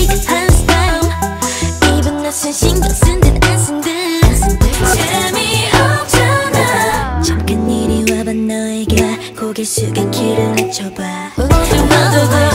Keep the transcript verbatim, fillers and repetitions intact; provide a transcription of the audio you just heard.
신경 쓴 듯 안 쓴 듯 재미없잖아. 잠깐 이리 와봐 너에게 고개 숙여 귀를 낮춰봐. 너도